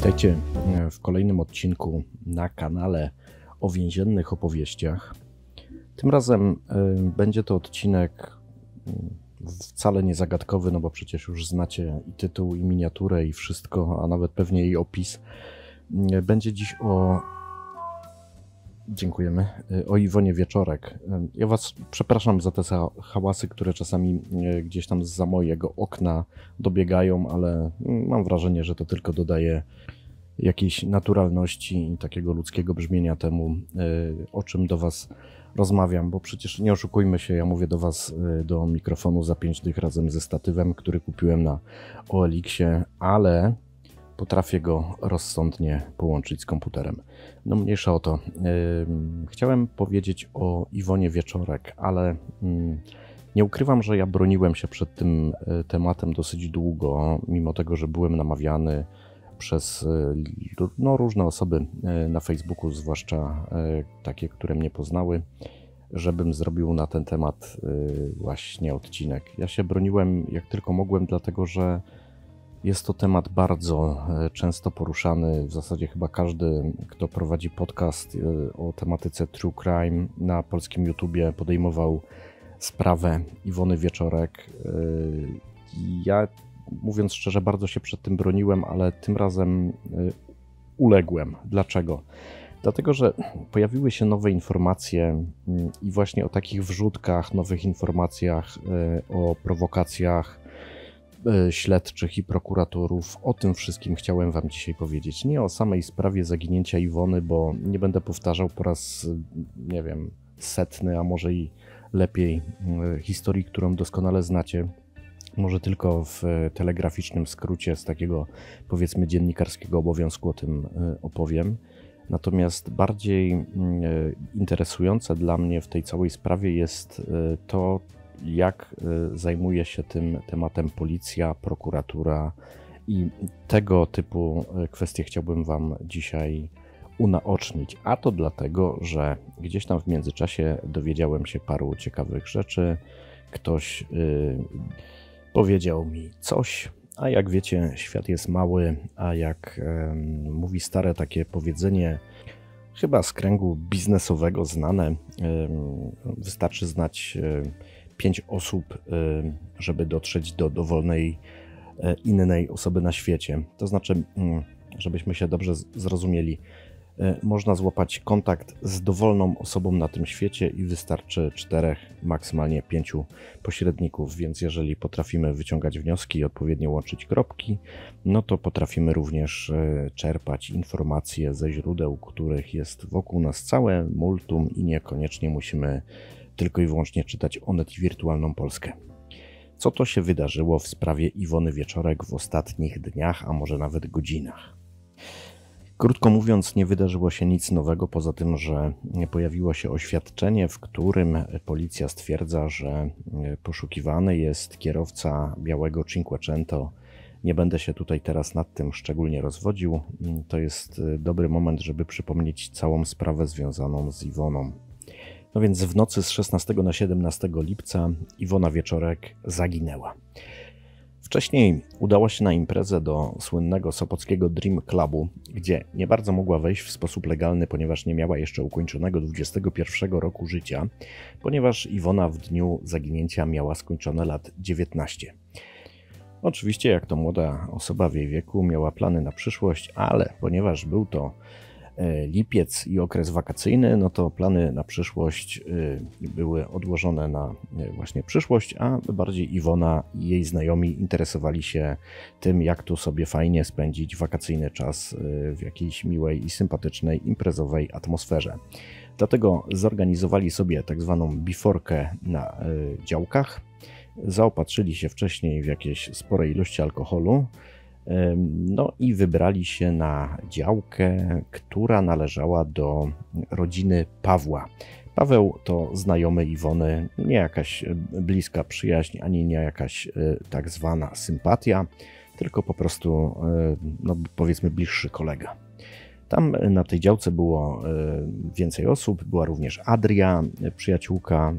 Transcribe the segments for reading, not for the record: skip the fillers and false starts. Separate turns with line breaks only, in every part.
Witajcie w kolejnym odcinku na kanale o więziennych opowieściach. Tym razem będzie to odcinek wcale nie zagadkowy, no bo przecież już znacie i tytuł, i miniaturę, i wszystko, a nawet pewnie jej opis. Będzie dziś o Iwonie Wieczorek. Ja Was przepraszam za te hałasy, które czasami gdzieś tam zza mojego okna dobiegają, ale mam wrażenie, że to tylko dodaje jakiejś naturalności i takiego ludzkiego brzmienia temu, o czym do Was rozmawiam, bo przecież nie oszukujmy się, ja mówię do Was do mikrofonu za 5 dych razem ze statywem, który kupiłem na OLX-ie, ale potrafię go rozsądnie połączyć z komputerem. No mniejsza o to. Chciałem powiedzieć o Iwonie Wieczorek, ale nie ukrywam, że ja broniłem się przed tym tematem dosyć długo, mimo tego, że byłem namawiany przez różne osoby na Facebooku, zwłaszcza takie, które mnie poznały, żebym zrobił na ten temat właśnie odcinek. Ja się broniłem jak tylko mogłem, dlatego że jest to temat bardzo często poruszany. W zasadzie chyba każdy, kto prowadzi podcast o tematyce True Crime na polskim YouTubie, podejmował sprawę Iwony Wieczorek. Ja, mówiąc szczerze, bardzo się przed tym broniłem, ale tym razem uległem. Dlaczego? Dlatego, że pojawiły się nowe informacje i właśnie o takich wrzutkach, nowych informacjach, o prowokacjach śledczych i prokuratorów. O tym wszystkim chciałem Wam dzisiaj powiedzieć. Nie o samej sprawie zaginięcia Iwony, bo nie będę powtarzał po raz, nie wiem, 100, a może i lepiej historii, którą doskonale znacie. Może tylko w telegraficznym skrócie z takiego, powiedzmy, dziennikarskiego obowiązku o tym opowiem. Natomiast bardziej interesujące dla mnie w tej całej sprawie jest to, jak zajmuje się tym tematem policja, prokuratura i tego typu kwestie chciałbym Wam dzisiaj unaocznić. A to dlatego, że gdzieś tam w międzyczasie dowiedziałem się paru ciekawych rzeczy. Ktoś powiedział mi coś, a jak wiecie, świat jest mały, a jak mówi stare takie powiedzenie, chyba z kręgu biznesowego znane, wystarczy znać 5 osób, żeby dotrzeć do dowolnej innej osoby na świecie. To znaczy, żebyśmy się dobrze zrozumieli, można złapać kontakt z dowolną osobą na tym świecie i wystarczy 4, maksymalnie 5 pośredników, więc jeżeli potrafimy wyciągać wnioski i odpowiednio łączyć kropki, no to potrafimy również czerpać informacje ze źródeł, których jest wokół nas całe multum i niekoniecznie musimy tylko i wyłącznie czytać Onet i Wirtualną Polskę. Co to się wydarzyło w sprawie Iwony Wieczorek w ostatnich dniach, a może nawet godzinach? Krótko mówiąc, nie wydarzyło się nic nowego, poza tym, że pojawiło się oświadczenie, w którym policja stwierdza, że poszukiwany jest kierowca białego Cinquecento. Nie będę się tutaj teraz nad tym szczególnie rozwodził. To jest dobry moment, żeby przypomnieć całą sprawę związaną z Iwoną. No więc w nocy z 16 na 17 lipca Iwona Wieczorek zaginęła. Wcześniej udała się na imprezę do słynnego sopockiego Dream Clubu, gdzie nie bardzo mogła wejść w sposób legalny, ponieważ nie miała jeszcze ukończonego 21 roku życia, ponieważ Iwona w dniu zaginięcia miała skończone lat 19. Oczywiście, jak to młoda osoba w jej wieku, miała plany na przyszłość, ale ponieważ był to lipiec i okres wakacyjny, no to plany na przyszłość były odłożone na właśnie przyszłość, a bardziej Iwona i jej znajomi interesowali się tym, jak tu sobie fajnie spędzić wakacyjny czas w jakiejś miłej i sympatycznej imprezowej atmosferze. Dlatego zorganizowali sobie tak zwaną biforkę na działkach, zaopatrzyli się wcześniej w jakieś spore ilości alkoholu, no i wybrali się na działkę, która należała do rodziny Pawła. Paweł to znajomy Iwony, nie jakaś bliska przyjaźń, ani nie jakaś tak zwana sympatia, tylko po prostu, no powiedzmy, bliższy kolega. Tam na tej działce było więcej osób, była również Adria, przyjaciółka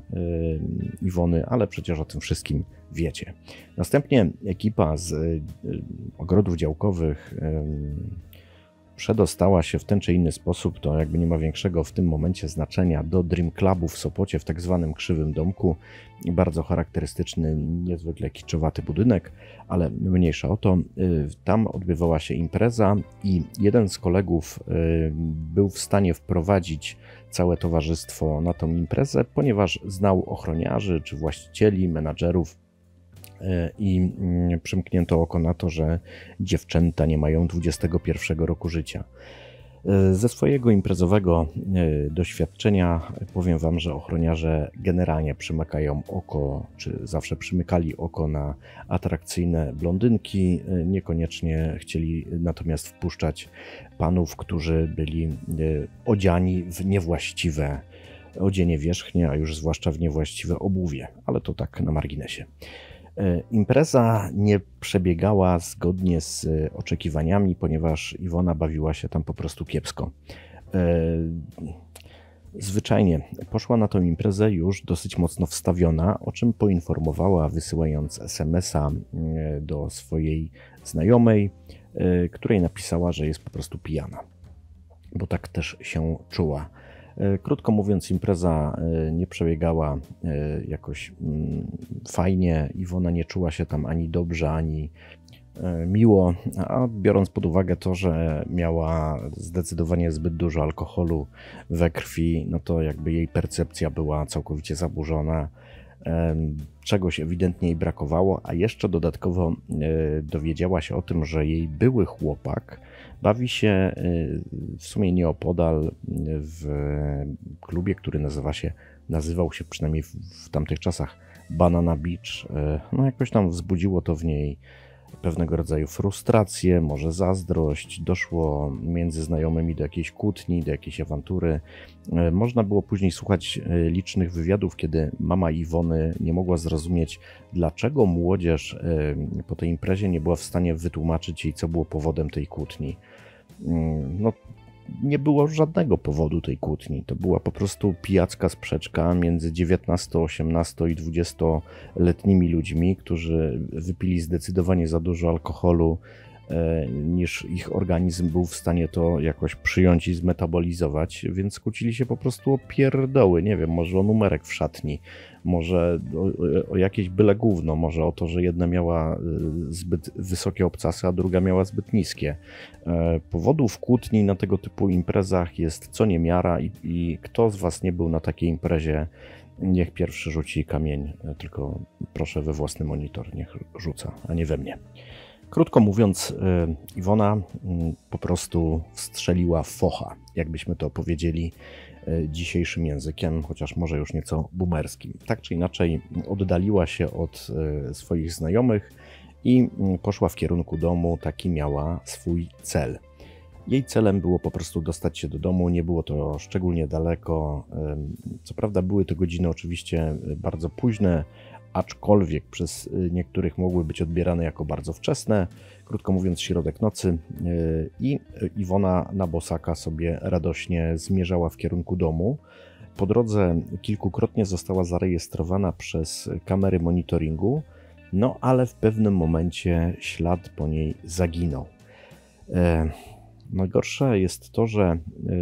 Iwony, ale przecież o tym wszystkim wiecie. Następnie ekipa z ogrodów działkowych przedostała się w ten czy inny sposób, to jakby nie ma większego w tym momencie znaczenia, do Dream Clubu w Sopocie w tak zwanym Krzywym Domku. Bardzo charakterystyczny, niezwykle kiczowaty budynek, ale mniejsza o to. Tam odbywała się impreza i jeden z kolegów był w stanie wprowadzić całe towarzystwo na tą imprezę, ponieważ znał ochroniarzy czy właścicieli, menadżerów i przymknięto oko na to, że dziewczęta nie mają 21 roku życia. Ze swojego imprezowego doświadczenia powiem Wam, że ochroniarze generalnie przymykają oko, czy zawsze przymykali oko na atrakcyjne blondynki, niekoniecznie chcieli natomiast wpuszczać panów, którzy byli odziani w niewłaściwe odzienie wierzchnie, a już zwłaszcza w niewłaściwe obuwie, ale to tak na marginesie. Impreza nie przebiegała zgodnie z oczekiwaniami, ponieważ Iwona bawiła się tam po prostu kiepsko. Zwyczajnie poszła na tę imprezę już dosyć mocno wstawiona, o czym poinformowała, wysyłając SMS-a do swojej znajomej, której napisała, że jest po prostu pijana, bo tak też się czuła. Krótko mówiąc, impreza nie przebiegała jakoś fajnie. Iwona nie czuła się tam ani dobrze, ani miło, a biorąc pod uwagę to, że miała zdecydowanie zbyt dużo alkoholu we krwi, no to jakby jej percepcja była całkowicie zaburzona. Czegoś ewidentnie jej brakowało, a jeszcze dodatkowo dowiedziała się o tym, że jej były chłopak bawi się w sumie nieopodal w klubie, który nazywał się przynajmniej w tamtych czasach Banana Beach. No jakoś tam wzbudziło to w niej pewnego rodzaju frustrację, może zazdrość. Doszło między znajomymi do jakiejś kłótni, do jakiejś awantury. Można było później słuchać licznych wywiadów, kiedy mama Iwony nie mogła zrozumieć, dlaczego młodzież po tej imprezie nie była w stanie wytłumaczyć jej, co było powodem tej kłótni. No, nie było żadnego powodu tej kłótni. To była po prostu pijacka sprzeczka między 19, 18 i 20-letnimi ludźmi, którzy wypili zdecydowanie za dużo alkoholu, niż ich organizm był w stanie to jakoś przyjąć i zmetabolizować, więc kłócili się po prostu o pierdoły, nie wiem, może o numerek w szatni, może o jakieś byle gówno, może o to, że jedna miała zbyt wysokie obcasy, a druga miała zbyt niskie. Powodów kłótni na tego typu imprezach jest co niemiara i kto z Was nie był na takiej imprezie, niech pierwszy rzuci kamień, tylko proszę we własny monitor, niech rzuca, a nie we mnie. Krótko mówiąc, Iwona po prostu strzeliła focha, jakbyśmy to powiedzieli dzisiejszym językiem, chociaż może już nieco boomerskim. Tak czy inaczej oddaliła się od swoich znajomych i poszła w kierunku domu, taki miała swój cel. Jej celem było po prostu dostać się do domu, nie było to szczególnie daleko. Co prawda były to godziny oczywiście bardzo późne, aczkolwiek przez niektórych mogły być odbierane jako bardzo wczesne, krótko mówiąc środek nocy, i Iwona na bosaka sobie radośnie zmierzała w kierunku domu. Po drodze kilkukrotnie została zarejestrowana przez kamery monitoringu, no ale w pewnym momencie ślad po niej zaginął. Najgorsze jest to, że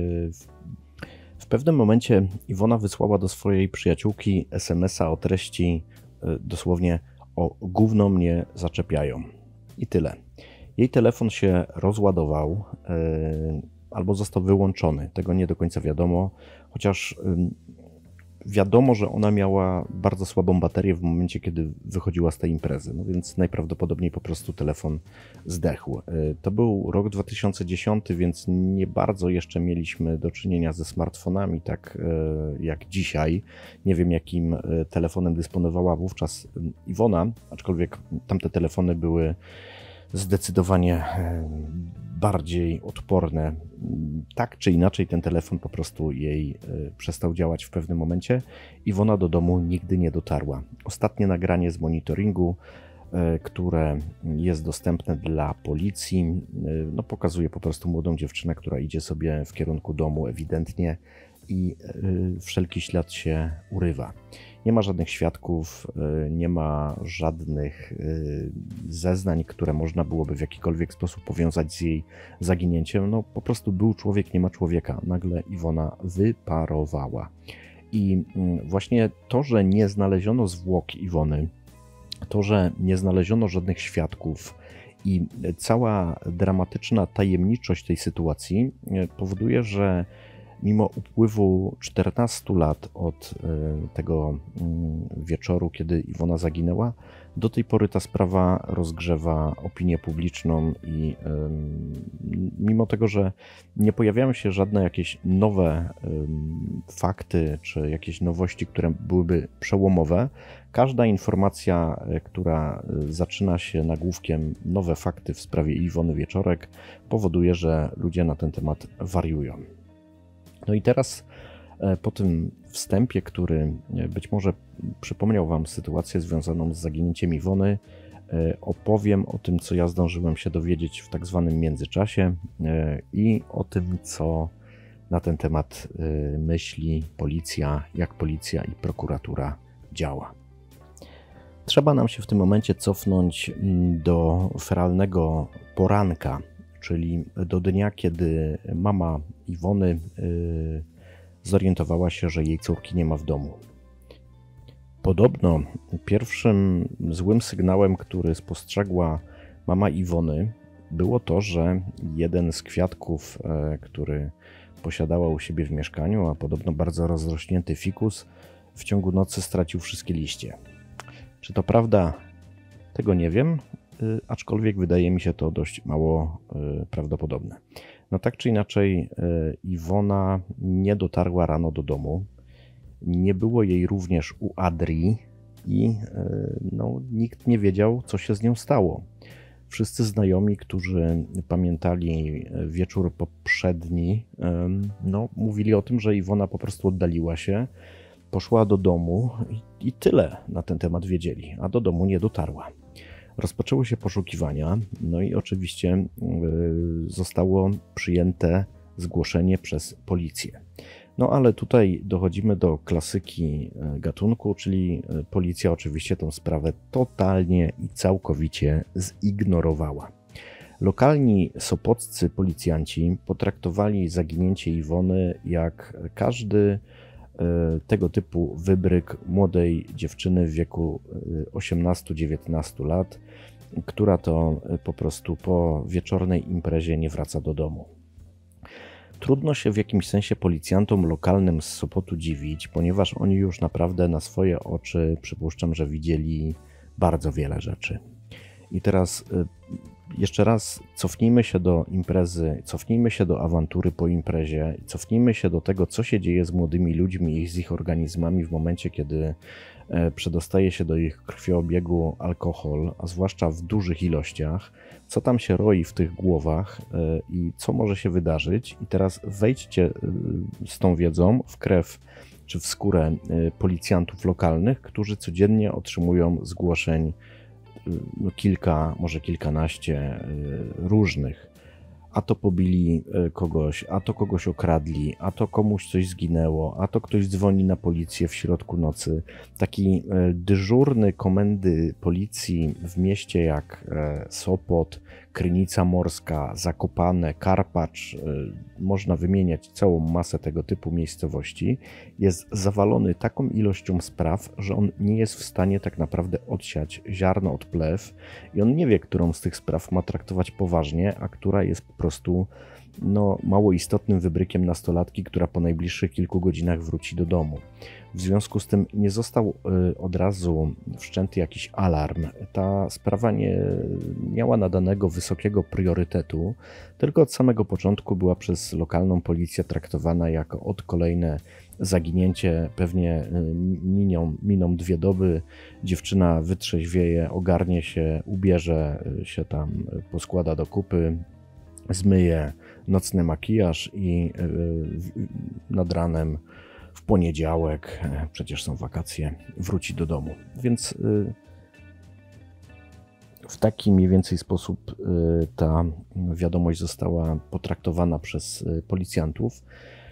w pewnym momencie Iwona wysłała do swojej przyjaciółki SMS-a o treści dosłownie: o gówno mnie zaczepiają. I tyle. Jej telefon się rozładował albo został wyłączony. Tego nie do końca wiadomo, chociaż wiadomo, że ona miała bardzo słabą baterię w momencie, kiedy wychodziła z tej imprezy, no więc najprawdopodobniej po prostu telefon zdechł. To był rok 2010, więc nie bardzo jeszcze mieliśmy do czynienia ze smartfonami, tak jak dzisiaj. Nie wiem, jakim telefonem dysponowała wówczas Iwona, aczkolwiek tamte telefony były zdecydowanie bardziej odporne. Tak czy inaczej ten telefon po prostu jej przestał działać w pewnym momencie. Iwona do domu nigdy nie dotarła. Ostatnie nagranie z monitoringu, które jest dostępne dla policji, no pokazuje po prostu młodą dziewczynę, która idzie sobie w kierunku domu, ewidentnie i wszelki ślad się urywa. Nie ma żadnych świadków, nie ma żadnych zeznań, które można byłoby w jakikolwiek sposób powiązać z jej zaginięciem. No po prostu był człowiek, nie ma człowieka. Nagle Iwona wyparowała. I właśnie to, że nie znaleziono zwłok Iwony, to, że nie znaleziono żadnych świadków i cała dramatyczna tajemniczość tej sytuacji powoduje, że mimo upływu 14 lat od tego wieczoru, kiedy Iwona zaginęła, do tej pory ta sprawa rozgrzewa opinię publiczną i mimo tego, że nie pojawiają się żadne jakieś nowe fakty czy jakieś nowości, które byłyby przełomowe, każda informacja, która zaczyna się nagłówkiem nowe fakty w sprawie Iwony Wieczorek, powoduje, że ludzie na ten temat wariują. No i teraz po tym wstępie, który być może przypomniał Wam sytuację związaną z zaginięciem Iwony, opowiem o tym, co ja zdążyłem się dowiedzieć w tak zwanym międzyczasie i o tym, co na ten temat myśli policja, jak policja i prokuratura działa. Trzeba nam się w tym momencie cofnąć do feralnego poranka, czyli do dnia, kiedy mama Iwony zorientowała się, że jej córki nie ma w domu. Podobno pierwszym złym sygnałem, który spostrzegła mama Iwony, było to, że jeden z kwiatków, który posiadała u siebie w mieszkaniu, a podobno bardzo rozrośnięty fikus, w ciągu nocy stracił wszystkie liście. Czy to prawda? Tego nie wiem, aczkolwiek wydaje mi się to dość mało prawdopodobne. No tak czy inaczej, Iwona nie dotarła rano do domu. Nie było jej również u Adrii i nikt nie wiedział, co się z nią stało. Wszyscy znajomi, którzy pamiętali wieczór poprzedni, mówili o tym, że Iwona po prostu oddaliła się, poszła do domu i tyle na ten temat wiedzieli, a do domu nie dotarła. Rozpoczęły się poszukiwania, no i oczywiście zostało przyjęte zgłoszenie przez policję. No ale tutaj dochodzimy do klasyki gatunku, czyli policja oczywiście tę sprawę totalnie i całkowicie zignorowała. Lokalni sopoccy policjanci potraktowali zaginięcie Iwony jak każdy tego typu wybryk młodej dziewczyny w wieku 18-19 lat, która to po prostu po wieczornej imprezie nie wraca do domu. Trudno się w jakimś sensie policjantom lokalnym z Sopotu dziwić, ponieważ oni już naprawdę na swoje oczy, przypuszczam, że widzieli bardzo wiele rzeczy. I teraz jeszcze raz cofnijmy się do imprezy, cofnijmy się do awantury po imprezie, cofnijmy się do tego, co się dzieje z młodymi ludźmi i z ich organizmami w momencie, kiedy przedostaje się do ich krwiobiegu alkohol, a zwłaszcza w dużych ilościach, co tam się roi w tych głowach i co może się wydarzyć. I teraz wejdźcie z tą wiedzą w krew czy w skórę policjantów lokalnych, którzy codziennie otrzymują zgłoszeń kilka, może kilkanaście różnych. A to pobili kogoś, a to kogoś okradli, a to komuś coś zginęło, a to ktoś dzwoni na policję w środku nocy. Taki dyżurny komendy policji w mieście jak Sopot, Krynica Morska, Zakopane, Karpacz, można wymieniać całą masę tego typu miejscowości, jest zawalony taką ilością spraw, że on nie jest w stanie tak naprawdę odsiać ziarno od plew i on nie wie, którą z tych spraw ma traktować poważnie, a która jest po prostu mało istotnym wybrykiem nastolatki, która po najbliższych kilku godzinach wróci do domu. W związku z tym nie został od razu wszczęty jakiś alarm. Ta sprawa nie miała nadanego wysokiego priorytetu, tylko od samego początku była przez lokalną policję traktowana jako kolejne zaginięcie. Pewnie miną 2 doby, dziewczyna wytrzeźwieje, ogarnie się, ubierze się tam, poskłada do kupy, zmyje nocny makijaż i nad ranem w poniedziałek, przecież są wakacje, wróci do domu. Więc w taki mniej więcej sposób ta wiadomość została potraktowana przez policjantów.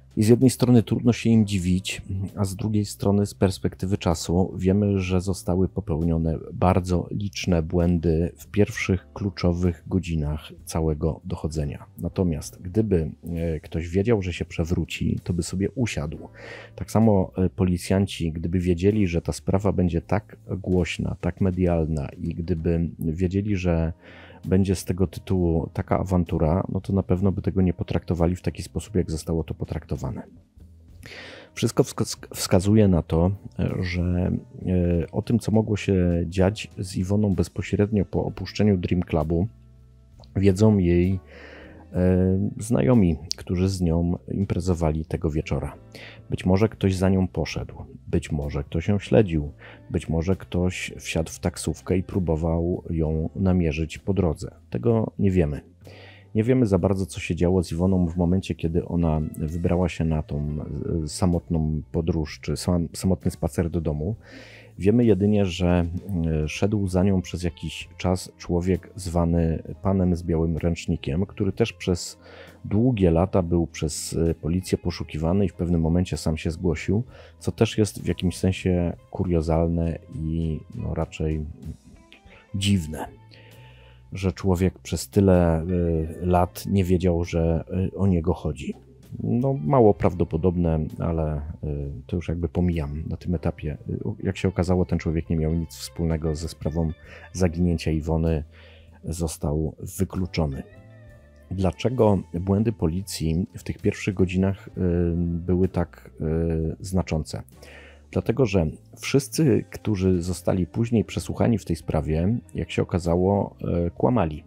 I z jednej strony trudno się im dziwić, a z drugiej strony z perspektywy czasu wiemy, że zostały popełnione bardzo liczne błędy w pierwszych kluczowych godzinach całego dochodzenia. Natomiast gdyby ktoś wiedział, że się przewróci, to by sobie usiadł. Tak samo policjanci, gdyby wiedzieli, że ta sprawa będzie tak głośna, tak medialna i gdyby wiedzieli, że będzie z tego tytułu taka awantura, no to na pewno by tego nie potraktowali w taki sposób, jak zostało to potraktowane. Wszystko wskazuje na to, że o tym, co mogło się dziać z Iwoną bezpośrednio po opuszczeniu Dream Clubu, wiedzą jej znajomi, którzy z nią imprezowali tego wieczora. Być może ktoś za nią poszedł, być może ktoś ją śledził, być może ktoś wsiadł w taksówkę i próbował ją namierzyć po drodze. Tego nie wiemy. Nie wiemy za bardzo, co się działo z Iwoną w momencie, kiedy ona wybrała się na tą samotną podróż, czy samotny spacer do domu. Wiemy jedynie, że szedł za nią przez jakiś czas człowiek zwany Panem z białym ręcznikiem, który też przez długie lata był przez policję poszukiwany i w pewnym momencie sam się zgłosił, co też jest w jakimś sensie kuriozalne i raczej dziwne, że człowiek przez tyle lat nie wiedział, że o niego chodzi. Mało prawdopodobne, ale to już jakby pomijam na tym etapie. Jak się okazało, ten człowiek nie miał nic wspólnego ze sprawą zaginięcia Iwony, został wykluczony. Dlaczego błędy policji w tych pierwszych godzinach były tak znaczące? Dlatego, że wszyscy, którzy zostali później przesłuchani w tej sprawie, jak się okazało, kłamali.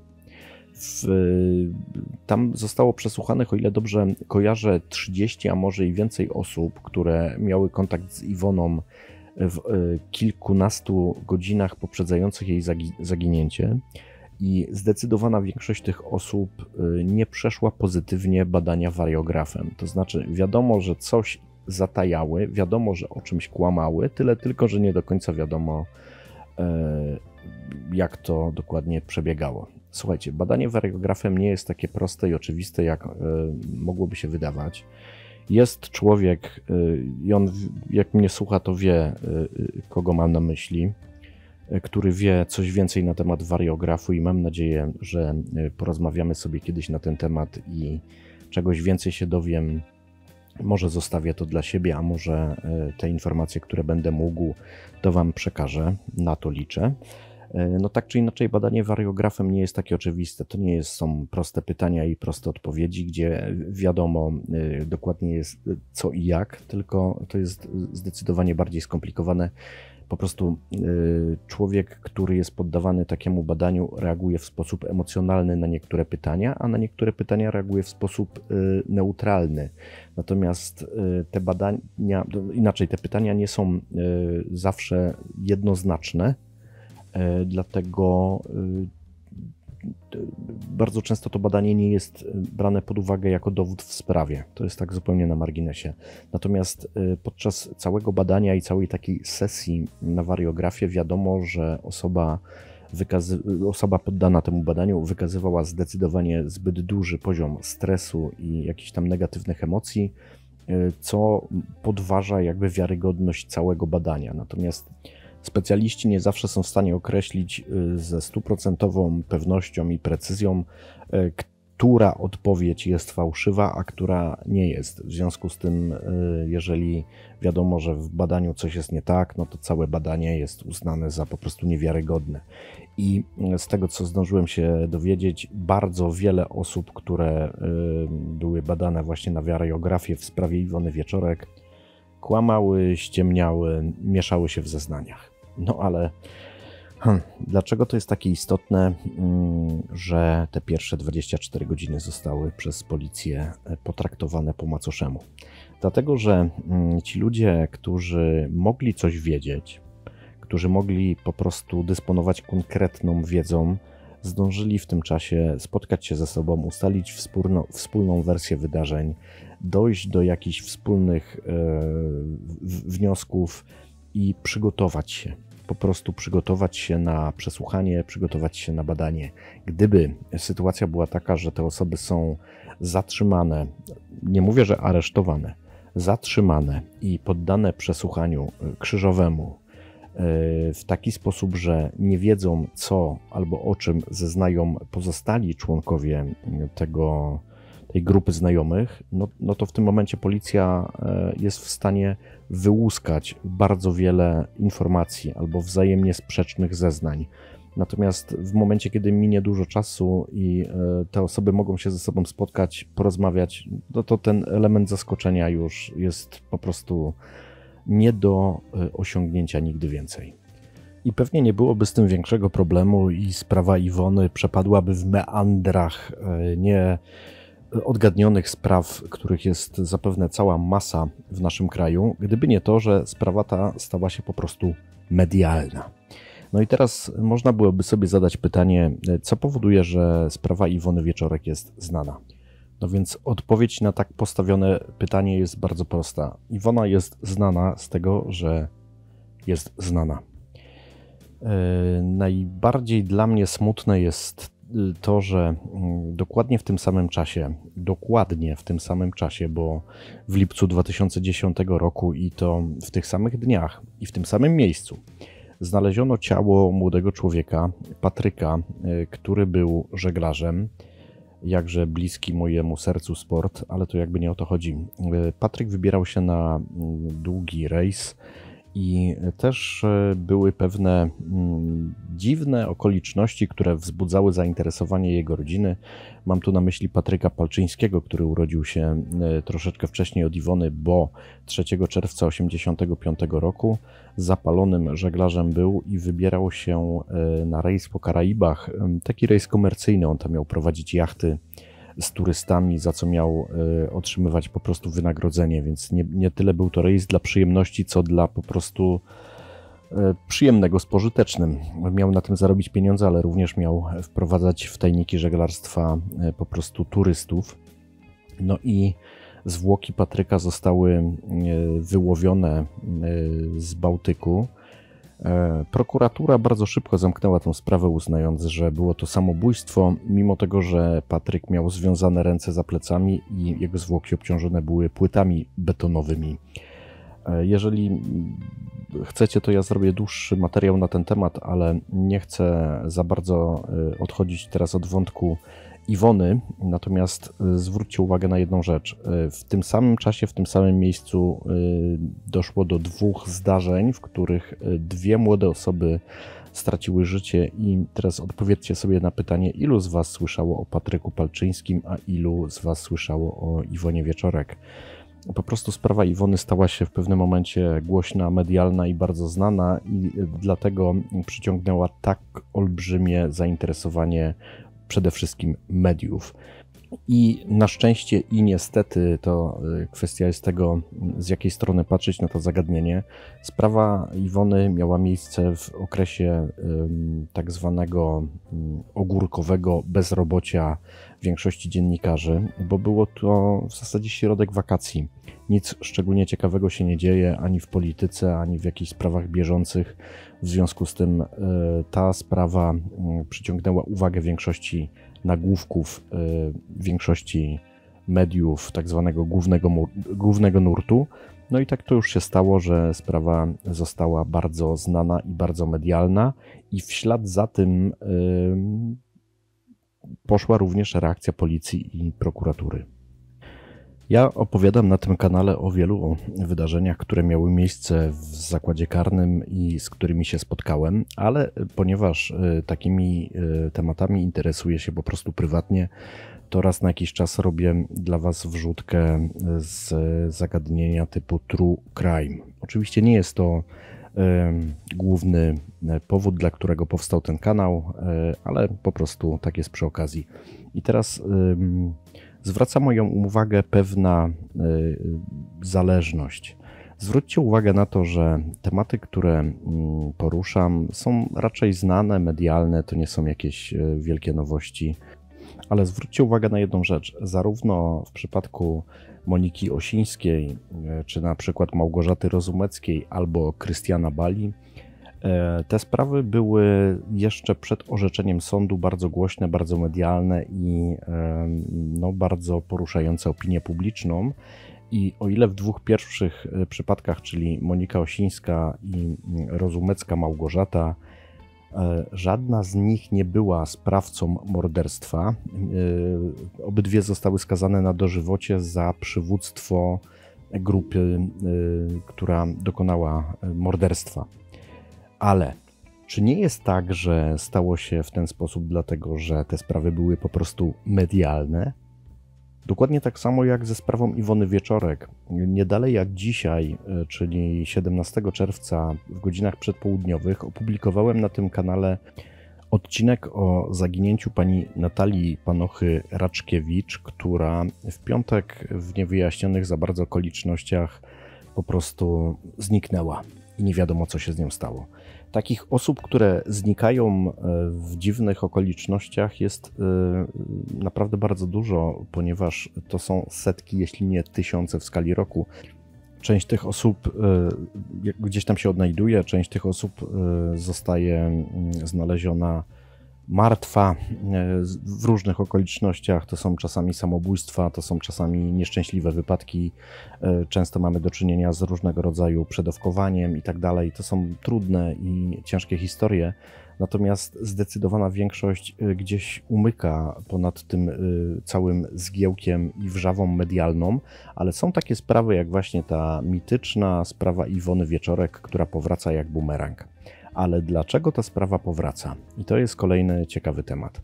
Tam zostało przesłuchanych, o ile dobrze kojarzę, 30, a może i więcej osób, które miały kontakt z Iwoną w kilkunastu godzinach poprzedzających jej zaginięcie i zdecydowana większość tych osób nie przeszła pozytywnie badania wariografem. To znaczy wiadomo, że coś zatajały, wiadomo, że o czymś kłamały, tyle tylko, że nie do końca wiadomo, jak to dokładnie przebiegało. Słuchajcie, badanie wariografem nie jest takie proste i oczywiste, jak mogłoby się wydawać. Jest człowiek i on, jak mnie słucha, to wie, kogo mam na myśli, który wie coś więcej na temat wariografu i mam nadzieję, że porozmawiamy sobie kiedyś na ten temat i czegoś więcej się dowiem. Może zostawię to dla siebie, a może te informacje, które będę mógł, to Wam przekażę. Na to liczę. Tak czy inaczej, badanie wariografem nie jest takie oczywiste. To nie są proste pytania i proste odpowiedzi, gdzie wiadomo dokładnie jest co i jak, tylko to jest zdecydowanie bardziej skomplikowane. Po prostu człowiek, który jest poddawany takiemu badaniu, reaguje w sposób emocjonalny na niektóre pytania, a na niektóre pytania reaguje w sposób neutralny. Natomiast te badania, inaczej, te pytania nie są zawsze jednoznaczne, dlatego bardzo często to badanie nie jest brane pod uwagę jako dowód w sprawie. To jest tak zupełnie na marginesie. Natomiast podczas całego badania i całej takiej sesji na wariografię wiadomo, że osoba poddana temu badaniu wykazywała zdecydowanie zbyt duży poziom stresu i jakichś tam negatywnych emocji, co podważa jakby wiarygodność całego badania. Natomiast specjaliści nie zawsze są w stanie określić ze 100% pewnością i precyzją, która odpowiedź jest fałszywa, a która nie jest. W związku z tym, jeżeli wiadomo, że w badaniu coś jest nie tak, no to całe badanie jest uznane za po prostu niewiarygodne. I z tego, co zdążyłem się dowiedzieć, bardzo wiele osób, które były badane właśnie na wariografię w sprawie Iwony Wieczorek, kłamały, ściemniały, mieszały się w zeznaniach. Ale dlaczego to jest takie istotne, że te pierwsze 24 godziny zostały przez policję potraktowane po macoszemu? Dlatego, że ci ludzie, którzy mogli coś wiedzieć, którzy mogli po prostu dysponować konkretną wiedzą, zdążyli w tym czasie spotkać się ze sobą, ustalić wspólną wersję wydarzeń, dojść do jakichś wspólnych wniosków i przygotować się. Po prostu przygotować się na przesłuchanie, przygotować się na badanie. Gdyby sytuacja była taka, że te osoby są zatrzymane, nie mówię, że aresztowane, zatrzymane i poddane przesłuchaniu krzyżowemu w taki sposób, że nie wiedzą co albo o czym zeznają pozostali członkowie tej grupy znajomych, no to w tym momencie policja jest w stanie wyłuskać bardzo wiele informacji albo wzajemnie sprzecznych zeznań. Natomiast w momencie, kiedy minie dużo czasu i te osoby mogą się ze sobą spotkać, porozmawiać, no to ten element zaskoczenia już jest po prostu nie do osiągnięcia nigdy więcej. I pewnie nie byłoby z tym większego problemu i sprawa Iwony przepadłaby w meandrach nieodgadnionych spraw, których jest zapewne cała masa w naszym kraju, gdyby nie to, że sprawa ta stała się po prostu medialna. No i teraz można byłoby sobie zadać pytanie, co powoduje, że sprawa Iwony Wieczorek jest znana. No więc odpowiedź na tak postawione pytanie jest bardzo prosta. Iwona jest znana z tego, że jest znana. Najbardziej dla mnie smutne jest to, że dokładnie w tym samym czasie, bo w lipcu 2010 roku i to w tych samych dniach i w tym samym miejscu znaleziono ciało młodego człowieka, Patryka, który był żeglarzem, jakże bliski mojemu sercu sport, ale to jakby nie o to chodzi. Patryk wybierał się na długi rejs i też były pewne dziwne okoliczności, które wzbudzały zainteresowanie jego rodziny. Mam tu na myśli Patryka Palczyńskiego, który urodził się troszeczkę wcześniej od Iwony, bo 3 czerwca 1985 roku zapalonym żeglarzem był i wybierał się na rejs po Karaibach. Taki rejs komercyjny, on tam miał prowadzić jachty z turystami, za co miał otrzymywać po prostu wynagrodzenie, więc nie tyle był to rejs dla przyjemności, co dla po prostu przyjemnego z pożytecznym. Miał na tym zarobić pieniądze, ale również miał wprowadzać w tajniki żeglarstwa po prostu turystów. No i zwłoki Patryka zostały wyłowione z Bałtyku. Prokuratura bardzo szybko zamknęła tę sprawę, uznając, że było to samobójstwo, mimo tego, że Patryk miał związane ręce za plecami i jego zwłoki obciążone były płytami betonowymi. Jeżeli chcecie, to ja zrobię dłuższy materiał na ten temat, ale nie chcę za bardzo odchodzić teraz od wątku Iwony, natomiast zwróćcie uwagę na jedną rzecz. W tym samym czasie, w tym samym miejscu doszło do 2 zdarzeń, w których 2 młode osoby straciły życie i teraz odpowiedzcie sobie na pytanie, ilu z Was słyszało o Patryku Palczyńskim, a ilu z Was słyszało o Iwonie Wieczorek. Po prostu sprawa Iwony stała się w pewnym momencie głośna, medialna i bardzo znana i dlatego przyciągnęła tak olbrzymie zainteresowanie przede wszystkim mediów. I na szczęście i niestety, to kwestia jest tego, z jakiej strony patrzeć na to zagadnienie. Sprawa Iwony miała miejsce w okresie tak zwanego ogórkowego bezrobocia większości dziennikarzy, bo było to w zasadzie środek wakacji. Nic szczególnie ciekawego się nie dzieje ani w polityce, ani w jakichś sprawach bieżących. W związku z tym ta sprawa przyciągnęła uwagę większości nagłówków, większości mediów tak zwanego głównego nurtu. No i tak to już się stało, że sprawa została bardzo znana i bardzo medialna i w ślad za tym poszła również reakcja policji i prokuratury. Ja opowiadam na tym kanale o wielu wydarzeniach, które miały miejsce w zakładzie karnym i z którymi się spotkałem, ale ponieważ takimi tematami interesuję się po prostu prywatnie, to raz na jakiś czas robię dla Was wrzutkę z zagadnienia typu true crime. Oczywiście nie jest to główny powód, dla którego powstał ten kanał, ale po prostu tak jest przy okazji. I teraz zwraca moją uwagę pewna zależność. Zwróćcie uwagę na to, że tematy, które poruszam, są raczej znane, medialne, to nie są jakieś wielkie nowości. Ale zwróćcie uwagę na jedną rzecz. Zarówno w przypadku Moniki Osińskiej, czy na przykład Małgorzaty Rozumeckiej albo Krystiana Bali, Te sprawy były jeszcze przed orzeczeniem sądu bardzo głośne, bardzo medialne i no, bardzo poruszające opinię publiczną. I o ile w dwóch pierwszych przypadkach, czyli Monika Osińska i Rozumecka Małgorzata, żadna z nich nie była sprawcą morderstwa, obydwie zostały skazane na dożywocie za przywództwo grupy, która dokonała morderstwa. Ale czy nie jest tak, że stało się w ten sposób dlatego, że te sprawy były po prostu medialne? Dokładnie tak samo jak ze sprawą Iwony Wieczorek. Nie dalej jak dzisiaj, czyli 17 czerwca w godzinach przedpołudniowych, opublikowałem na tym kanale odcinek o zaginięciu pani Natalii Panochy-Raczkiewicz, która w piątek w niewyjaśnionych za bardzo okolicznościach po prostu zniknęła i nie wiadomo, co się z nią stało. Takich osób, które znikają w dziwnych okolicznościach, jest naprawdę bardzo dużo, ponieważ to są setki, jeśli nie tysiące w skali roku. Część tych osób gdzieś tam się odnajduje, część tych osób zostaje znaleziona martwa w różnych okolicznościach. To są czasami samobójstwa, to są czasami nieszczęśliwe wypadki. Często mamy do czynienia z różnego rodzaju przedawkowaniem i tak dalej. To są trudne i ciężkie historie. Natomiast zdecydowana większość gdzieś umyka ponad tym całym zgiełkiem i wrzawą medialną, ale są takie sprawy jak właśnie ta mityczna sprawa Iwony Wieczorek, która powraca jak bumerang. Ale dlaczego ta sprawa powraca? I to jest kolejny ciekawy temat.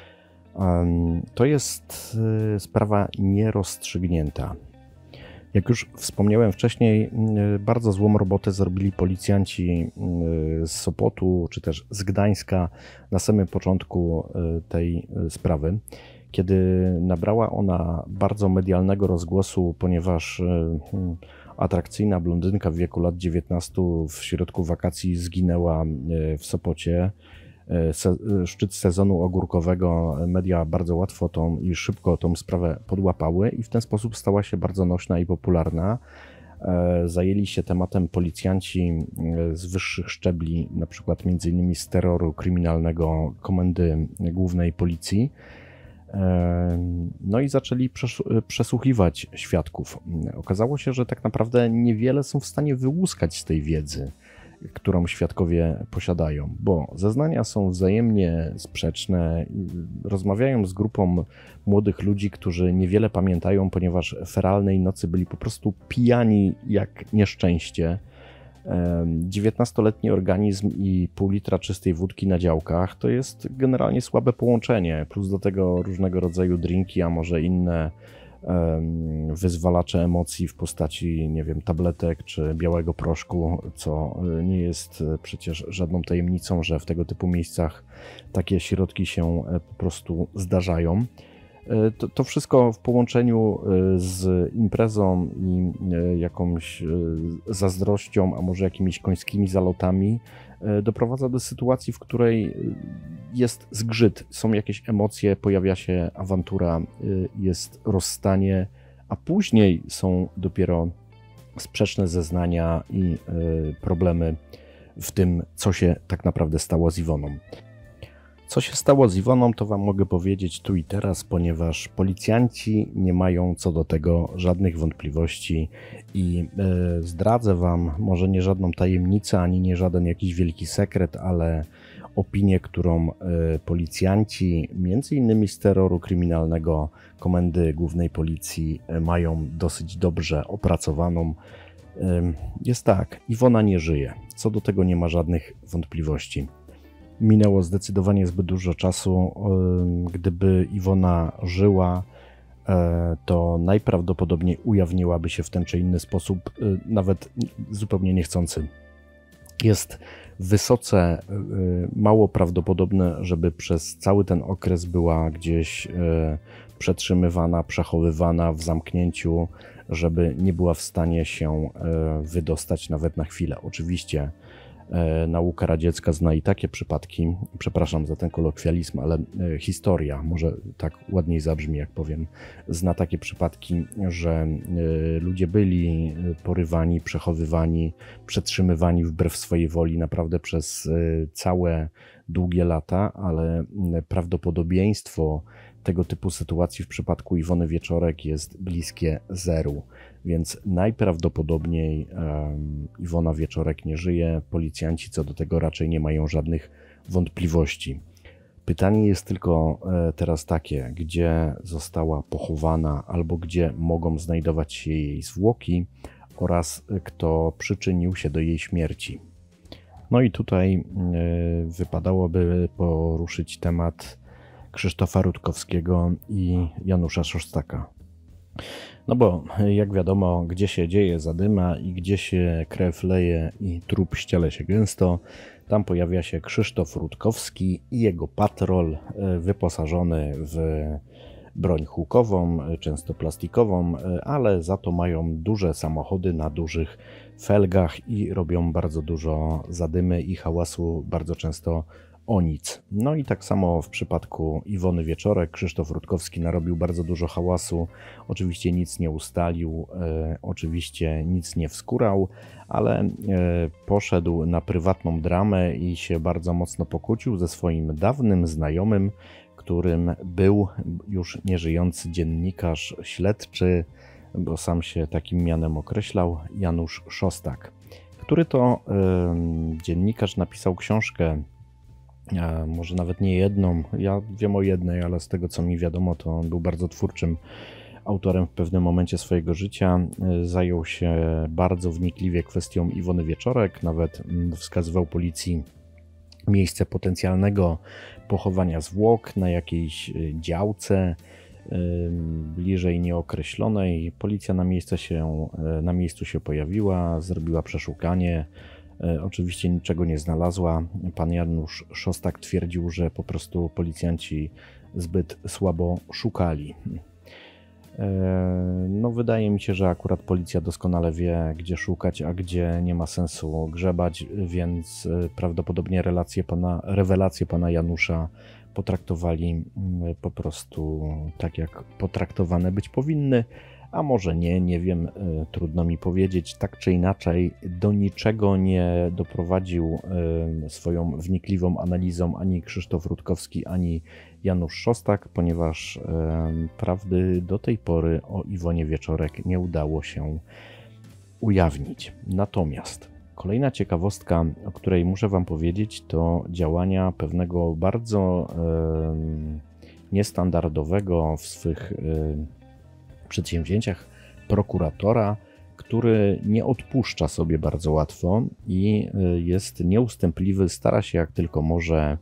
To jest sprawa nierozstrzygnięta. Jak już wspomniałem wcześniej, bardzo złą robotę zrobili policjanci z Sopotu, czy też z Gdańska na samym początku tej sprawy, kiedy nabrała ona bardzo medialnego rozgłosu, ponieważ atrakcyjna blondynka w wieku lat 19 w środku wakacji zginęła w Sopocie. Szczyt sezonu ogórkowego, media bardzo łatwo i szybko tą sprawę podłapały i w ten sposób stała się bardzo nośna i popularna. Zajęli się tematem policjanci z wyższych szczebli, na przykład m.in. z terroru kryminalnego Komendy Głównej Policji. No i zaczęli przesłuchiwać świadków. Okazało się, że tak naprawdę niewiele są w stanie wyłuskać z tej wiedzy, którą świadkowie posiadają, bo zeznania są wzajemnie sprzeczne. Rozmawiają z grupą młodych ludzi, którzy niewiele pamiętają, ponieważ feralnej nocy byli po prostu pijani jak nieszczęście. 19-letni organizm i pół litra czystej wódki na działkach to jest generalnie słabe połączenie, plus do tego różnego rodzaju drinki, a może inne wyzwalacze emocji w postaci, nie wiem, tabletek czy białego proszku, co nie jest przecież żadną tajemnicą, że w tego typu miejscach takie środki się po prostu zdarzają. To wszystko w połączeniu z imprezą i jakąś zazdrością, a może jakimiś końskimi zalotami doprowadza do sytuacji, w której jest zgrzyt, są jakieś emocje, pojawia się awantura, jest rozstanie, a później są dopiero sprzeczne zeznania i problemy w tym, co się tak naprawdę stało z Iwoną. Co się stało z Iwoną, to wam mogę powiedzieć tu i teraz, ponieważ policjanci nie mają co do tego żadnych wątpliwości i zdradzę wam, może nie żadną tajemnicę, ani nie żaden jakiś wielki sekret, ale opinię, którą policjanci, między innymi z terroru kryminalnego Komendy Głównej Policji, mają dosyć dobrze opracowaną. Jest tak, Iwona nie żyje, co do tego nie ma żadnych wątpliwości. Minęło zdecydowanie zbyt dużo czasu. Gdyby Iwona żyła, to najprawdopodobniej ujawniłaby się w ten czy inny sposób, nawet zupełnie niechcący. Jest wysoce mało prawdopodobne, żeby przez cały ten okres była gdzieś przetrzymywana, przechowywana w zamknięciu, żeby nie była w stanie się wydostać nawet na chwilę. Oczywiście Nauka radziecka zna i takie przypadki, przepraszam za ten kolokwializm, ale historia, może tak ładniej zabrzmi, jak powiem, zna takie przypadki, że ludzie byli porywani, przechowywani, przetrzymywani wbrew swojej woli naprawdę przez całe długie lata, ale prawdopodobieństwo tego typu sytuacji w przypadku Iwony Wieczorek jest bliskie zeru, więc najprawdopodobniej Iwona Wieczorek nie żyje. Policjanci co do tego raczej nie mają żadnych wątpliwości. Pytanie jest tylko teraz takie, gdzie została pochowana albo gdzie mogą znajdować się jej zwłoki oraz kto przyczynił się do jej śmierci. No i tutaj wypadałoby poruszyć temat Krzysztofa Rutkowskiego i Janusza Szostaka. No bo jak wiadomo, gdzie się dzieje zadyma i gdzie się krew leje i trup ściele się gęsto, tam pojawia się Krzysztof Rutkowski i jego patrol wyposażony w broń hukową, często plastikową, ale za to mają duże samochody na dużych felgach i robią bardzo dużo zadymy i hałasu, bardzo często o nic. No i tak samo w przypadku Iwony Wieczorek. Krzysztof Rutkowski narobił bardzo dużo hałasu, oczywiście nic nie ustalił, oczywiście nic nie wskórał, ale poszedł na prywatną dramę i się bardzo mocno pokłócił ze swoim dawnym znajomym, którym był już nieżyjący dziennikarz śledczy, bo sam się takim mianem określał, Janusz Szostak, który to dziennikarz napisał książkę, może nawet nie jedną, ja wiem o jednej, ale z tego co mi wiadomo, to on był bardzo twórczym autorem w pewnym momencie swojego życia. Zajął się bardzo wnikliwie kwestią Iwony Wieczorek, nawet wskazywał policji miejsce potencjalnego pochowania zwłok na jakiejś działce bliżej nieokreślonej. Policja na miejscu się pojawiła, zrobiła przeszukanie. Oczywiście niczego nie znalazła. Pan Janusz Szostak twierdził, że po prostu policjanci zbyt słabo szukali. No wydaje mi się, że akurat policja doskonale wie, gdzie szukać, a gdzie nie ma sensu grzebać, więc prawdopodobnie rewelacje pana Janusza potraktowali po prostu tak, jak potraktowane być powinny, a może nie wiem, trudno mi powiedzieć. Tak czy inaczej, do niczego nie doprowadził swoją wnikliwą analizą ani Krzysztof Rutkowski, ani Janusz Szostak, ponieważ prawdy do tej pory o Iwonie Wieczorek nie udało się ujawnić. Natomiast kolejna ciekawostka, o której muszę wam powiedzieć, to działania pewnego bardzo niestandardowego w swych przedsięwzięciach prokuratora, który nie odpuszcza sobie bardzo łatwo i jest nieustępliwy, stara się jak tylko może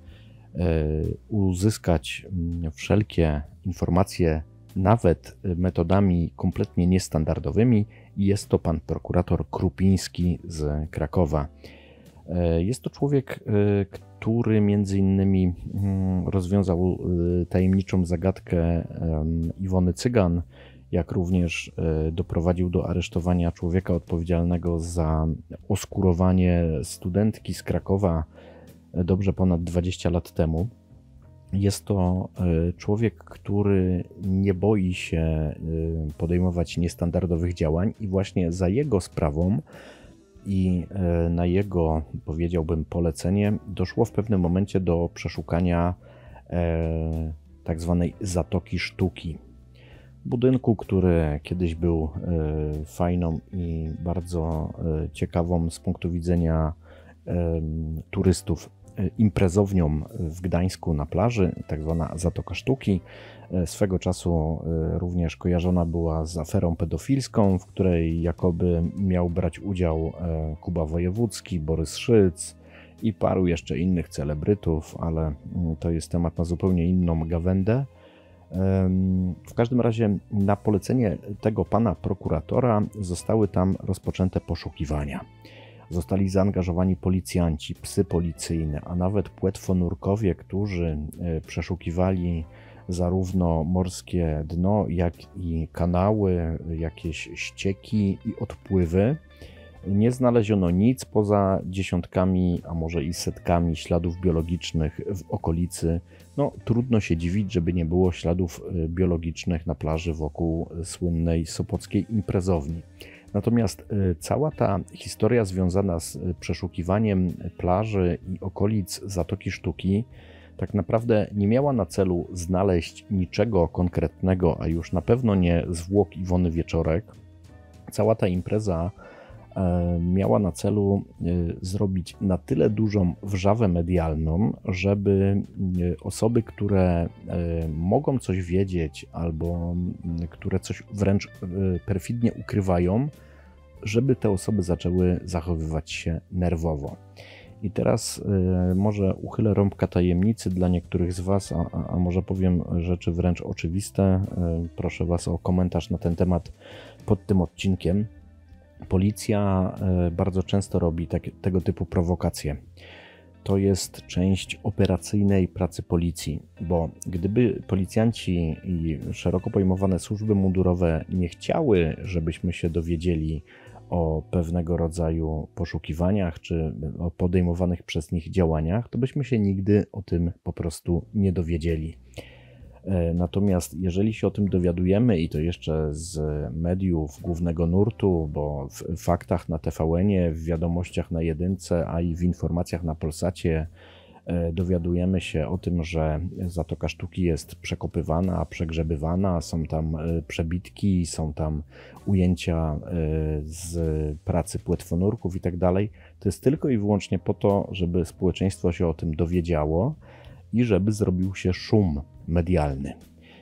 uzyskać wszelkie informacje, nawet metodami kompletnie niestandardowymi. Jest to pan prokurator Krupiński z Krakowa. Jest to człowiek, który między innymi rozwiązał tajemniczą zagadkę Iwony Cygan, jak również doprowadził do aresztowania człowieka odpowiedzialnego za oskurowanie studentki z Krakowa dobrze ponad 20 lat temu. Jest to człowiek, który nie boi się podejmować niestandardowych działań i właśnie za jego sprawą i na jego, powiedziałbym, polecenie doszło w pewnym momencie do przeszukania tak zwanej Zatoki Sztuki. Budynku, który kiedyś był fajną i bardzo ciekawą z punktu widzenia turystów imprezownią w Gdańsku na plaży, tak zwana Zatoka Sztuki. Swego czasu również kojarzona była z aferą pedofilską, w której jakoby miał brać udział Kuba Wojewódzki, Borys Szyc i paru jeszcze innych celebrytów, ale to jest temat na zupełnie inną gawędę. W każdym razie na polecenie tego pana prokuratora zostały tam rozpoczęte poszukiwania. Zostali zaangażowani policjanci, psy policyjne, a nawet płetwonurkowie, którzy przeszukiwali zarówno morskie dno, jak i kanały, jakieś ścieki i odpływy. Nie znaleziono nic poza dziesiątkami, a może i setkami śladów biologicznych w okolicy. No, trudno się dziwić, żeby nie było śladów biologicznych na plaży wokół słynnej sopockiej imprezowni. Natomiast cała ta historia związana z przeszukiwaniem plaży i okolic Zatoki Sztuki tak naprawdę nie miała na celu znaleźć niczego konkretnego, a już na pewno nie zwłok Iwony Wieczorek. Cała ta impreza miała na celu zrobić na tyle dużą wrzawę medialną, żeby osoby, które mogą coś wiedzieć albo które coś wręcz perfidnie ukrywają, żeby te osoby zaczęły zachowywać się nerwowo. I teraz może uchylę rąbka tajemnicy dla niektórych z Was, a może powiem rzeczy wręcz oczywiste. Proszę Was o komentarz na ten temat pod tym odcinkiem. Policja bardzo często robi tego typu prowokacje. To jest część operacyjnej pracy policji, bo gdyby policjanci i szeroko pojmowane służby mundurowe nie chciały, żebyśmy się dowiedzieli o pewnego rodzaju poszukiwaniach czy o podejmowanych przez nich działaniach, to byśmy się nigdy o tym po prostu nie dowiedzieli. Natomiast jeżeli się o tym dowiadujemy i to jeszcze z mediów głównego nurtu, bo w faktach na TVN-ie, w wiadomościach na Jedynce, a i w informacjach na Polsacie dowiadujemy się o tym, że Zatoka Sztuki jest przekopywana, przegrzebywana, są tam przebitki, są tam ujęcia z pracy płetwonurków i tak dalej, to jest tylko i wyłącznie po to, żeby społeczeństwo się o tym dowiedziało i żeby zrobił się szum medialny.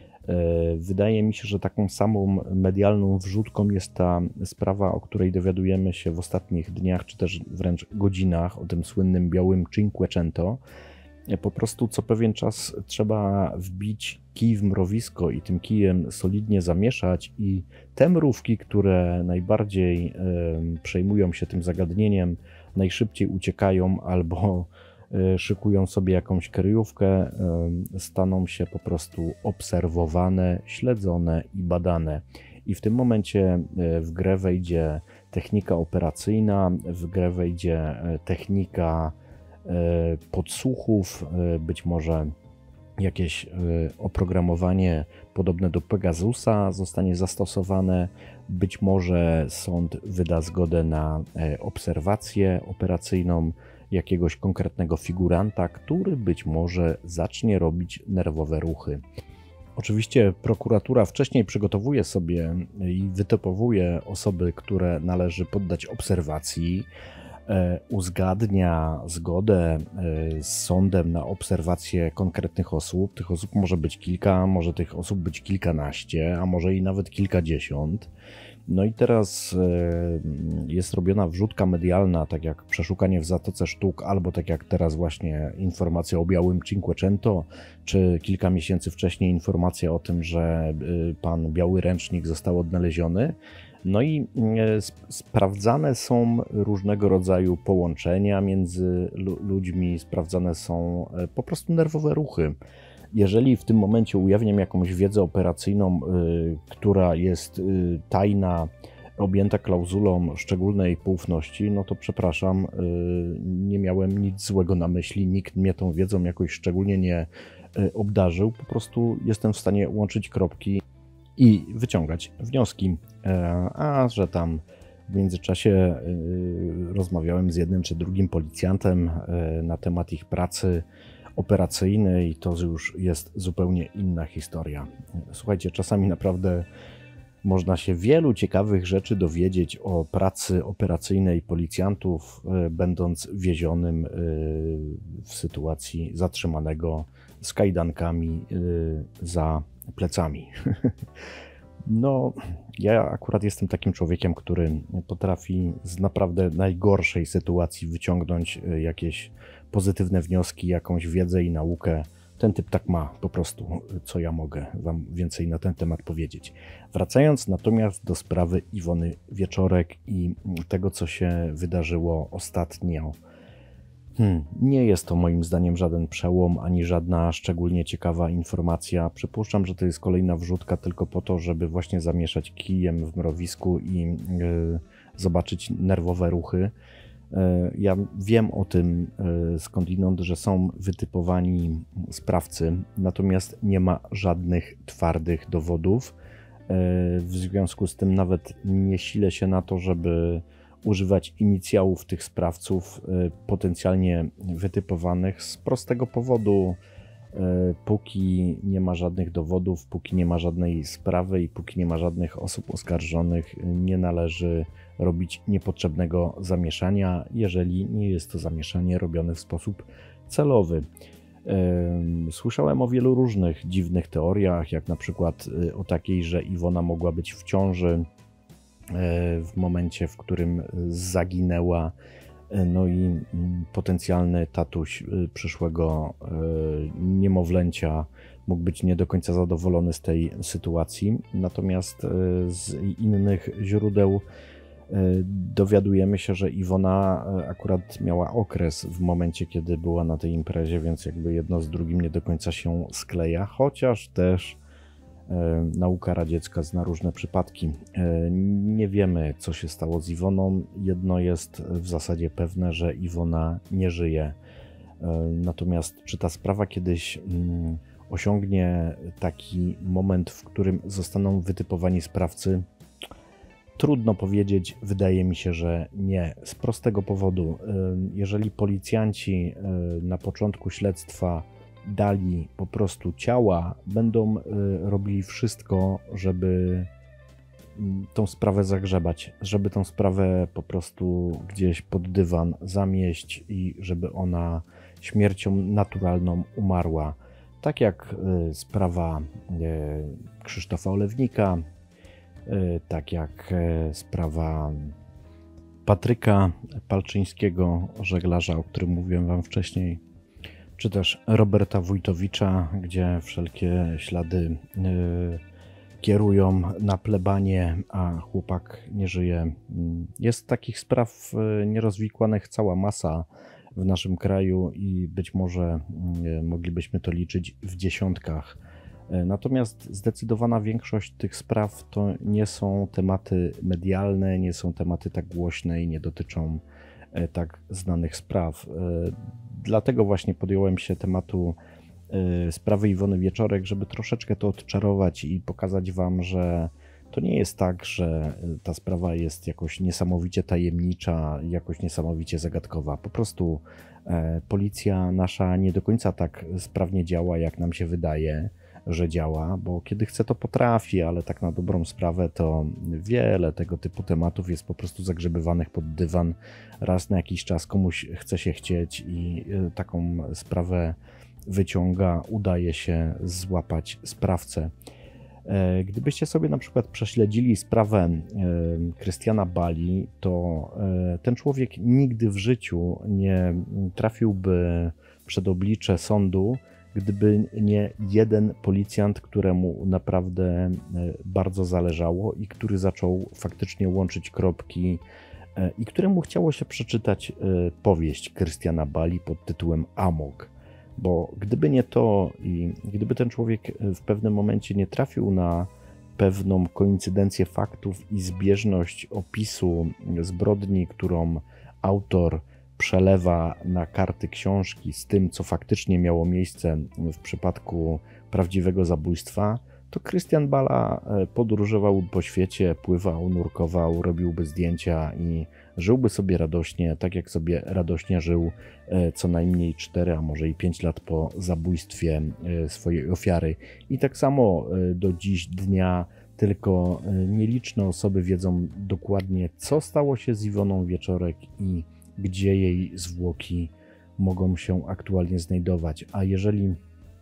Wydaje mi się, że taką samą medialną wrzutką jest ta sprawa, o której dowiadujemy się w ostatnich dniach, czy też wręcz godzinach, o tym słynnym białym Cinquecento. Po prostu co pewien czas trzeba wbić kij w mrowisko i tym kijem solidnie zamieszać i te mrówki, które najbardziej przejmują się tym zagadnieniem, najszybciej uciekają albo szykują sobie jakąś kryjówkę, staną się po prostu obserwowane, śledzone i badane. I w tym momencie w grę wejdzie technika operacyjna, w grę wejdzie technika podsłuchów, być może jakieś oprogramowanie podobne do Pegasusa zostanie zastosowane, być może sąd wyda zgodę na obserwację operacyjną jakiegoś konkretnego figuranta, który być może zacznie robić nerwowe ruchy. Oczywiście prokuratura wcześniej przygotowuje sobie i wytypowuje osoby, które należy poddać obserwacji, uzgadnia zgodę z sądem na obserwację konkretnych osób. Tych osób może być kilka, może tych osób być kilkanaście, a może i nawet kilkadziesiąt. No i teraz jest robiona wrzutka medialna, tak jak przeszukanie w Zatoce Sztuk, albo tak jak teraz właśnie informacja o białym Cinquecento, czy kilka miesięcy wcześniej informacja o tym, że pan Biały Ręcznik został odnaleziony. No i sprawdzane są różnego rodzaju połączenia między ludźmi, sprawdzane są po prostu nerwowe ruchy. Jeżeli w tym momencie ujawniam jakąś wiedzę operacyjną, która jest tajna, objęta klauzulą szczególnej poufności, no to przepraszam, nie miałem nic złego na myśli, nikt mnie tą wiedzą jakoś szczególnie nie obdarzył, po prostu jestem w stanie łączyć kropki i wyciągać wnioski, a że tam w międzyczasie rozmawiałem z jednym czy drugim policjantem na temat ich pracy operacyjnej, to już jest zupełnie inna historia. Słuchajcie, czasami naprawdę można się wielu ciekawych rzeczy dowiedzieć o pracy operacyjnej policjantów, będąc wiezionym w sytuacji zatrzymanego z kajdankami za plecami. No, ja akurat jestem takim człowiekiem, który potrafi z naprawdę najgorszej sytuacji wyciągnąć jakieś pozytywne wnioski, jakąś wiedzę i naukę. Ten typ tak ma po prostu, co ja mogę wam więcej na ten temat powiedzieć. Wracając natomiast do sprawy Iwony Wieczorek i tego, co się wydarzyło ostatnio. Nie jest to moim zdaniem żaden przełom, ani żadna szczególnie ciekawa informacja. Przypuszczam, że to jest kolejna wrzutka tylko po to, żeby właśnie zamieszać kijem w mrowisku i zobaczyć nerwowe ruchy. Ja wiem o tym skądinąd, że są wytypowani sprawcy, natomiast nie ma żadnych twardych dowodów. W związku z tym nawet nie silę się na to, żeby używać inicjałów tych sprawców potencjalnie wytypowanych z prostego powodu. Póki nie ma żadnych dowodów, póki nie ma żadnej sprawy i póki nie ma żadnych osób oskarżonych, nie należy robić niepotrzebnego zamieszania, jeżeli nie jest to zamieszanie robione w sposób celowy. Słyszałem o wielu różnych dziwnych teoriach, jak na przykład o takiej, że Iwona mogła być w ciąży w momencie, w którym zaginęła, no i potencjalny tatuś przyszłego niemowlęcia mógł być nie do końca zadowolony z tej sytuacji. Natomiast z innych źródeł dowiadujemy się, że Iwona akurat miała okres w momencie, kiedy była na tej imprezie, więc jakby jedno z drugim nie do końca się skleja, chociaż też nauka radziecka zna różne przypadki. Nie wiemy, co się stało z Iwoną. Jedno jest w zasadzie pewne, że Iwona nie żyje. Natomiast czy ta sprawa kiedyś osiągnie taki moment, w którym zostaną wytypowani sprawcy? Trudno powiedzieć. Wydaje mi się, że nie. Z prostego powodu. Jeżeli policjanci na początku śledztwa dali po prostu ciała, będą robili wszystko, żeby tą sprawę zagrzebać, żeby tą sprawę po prostu gdzieś pod dywan zamieść i żeby ona śmiercią naturalną umarła. Tak jak sprawa Krzysztofa Olewnika, tak jak sprawa Patryka Palczyńskiego, żeglarza, o którym mówiłem wam wcześniej, czy też Roberta Wójtowicza, gdzie wszelkie ślady kierują na plebanie, a chłopak nie żyje. Jest takich spraw nierozwikłanych cała masa w naszym kraju i być może moglibyśmy to liczyć w dziesiątkach. Natomiast zdecydowana większość tych spraw to nie są tematy medialne, nie są tematy tak głośne i nie dotyczą tak znanych spraw. Dlatego właśnie podjąłem się tematu sprawy Iwony Wieczorek, żeby troszeczkę to odczarować i pokazać wam, że to nie jest tak, że ta sprawa jest jakoś niesamowicie tajemnicza, jakoś niesamowicie zagadkowa. Po prostu policja nasza nie do końca tak sprawnie działa, jak nam się wydaje, że działa, bo kiedy chce, to potrafi, ale tak na dobrą sprawę to wiele tego typu tematów jest po prostu zagrzebywanych pod dywan. Raz na jakiś czas komuś chce się chcieć i taką sprawę wyciąga, udaje się złapać sprawcę. Gdybyście sobie na przykład prześledzili sprawę Krystiana Bali, to ten człowiek nigdy w życiu nie trafiłby przed oblicze sądu, gdyby nie jeden policjant, któremu naprawdę bardzo zależało i który zaczął faktycznie łączyć kropki i któremu chciało się przeczytać powieść Krystiana Bali pod tytułem Amok. Bo gdyby nie to i gdyby ten człowiek w pewnym momencie nie trafił na pewną koincydencję faktów i zbieżność opisu zbrodni, którą autor przelewa na karty książki z tym, co faktycznie miało miejsce w przypadku prawdziwego zabójstwa, to Krystian Bala podróżowałby po świecie, pływał, nurkował, robiłby zdjęcia i żyłby sobie radośnie, tak jak sobie radośnie żył co najmniej 4, a może i 5 lat po zabójstwie swojej ofiary. I tak samo do dziś dnia tylko nieliczne osoby wiedzą dokładnie, co stało się z Iwoną Wieczorek i gdzie jej zwłoki mogą się aktualnie znajdować. A jeżeli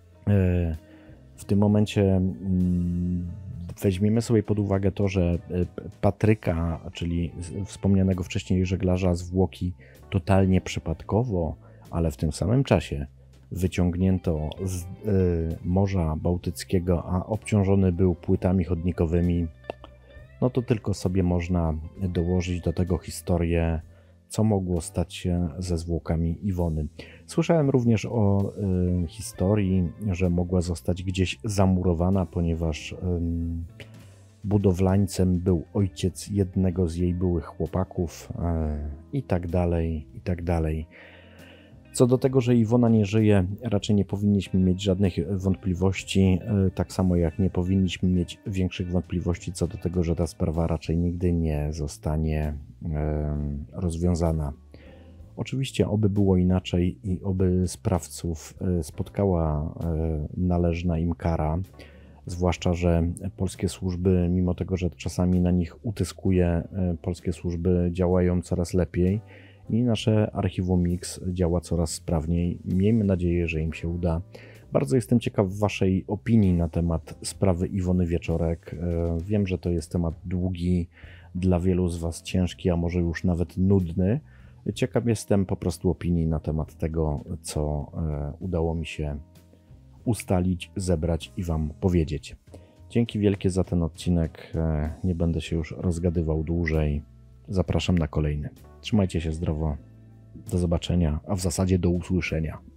w tym momencie weźmiemy sobie pod uwagę to, że Patryka, czyli wspomnianego wcześniej żeglarza, zwłoki totalnie przypadkowo, ale w tym samym czasie wyciągnięto z Morza Bałtyckiego, a obciążony był płytami chodnikowymi, no to tylko sobie można dołożyć do tego historię, co mogło stać się ze zwłokami Iwony. Słyszałem również o historii, że mogła zostać gdzieś zamurowana, ponieważ budowlańcem był ojciec jednego z jej byłych chłopaków i tak dalej, i tak dalej. Co do tego, że Iwona nie żyje, raczej nie powinniśmy mieć żadnych wątpliwości, tak samo jak nie powinniśmy mieć większych wątpliwości co do tego, że ta sprawa raczej nigdy nie zostanie rozwiązana. Oczywiście oby było inaczej i oby sprawców spotkała należna im kara, zwłaszcza że polskie służby, mimo tego, że czasami na nich utyskuje, polskie służby działają coraz lepiej i nasze archiwum Mix działa coraz sprawniej. Miejmy nadzieję, że im się uda. Bardzo jestem ciekaw waszej opinii na temat sprawy Iwony Wieczorek. Wiem, że to jest temat długi, dla wielu z was ciężki, a może już nawet nudny. Ciekaw jestem po prostu opinii na temat tego, co udało mi się ustalić, zebrać i wam powiedzieć. Dzięki wielkie za ten odcinek. Nie będę się już rozgadywał dłużej. Zapraszam na kolejny. Trzymajcie się zdrowo. Do zobaczenia, a w zasadzie do usłyszenia.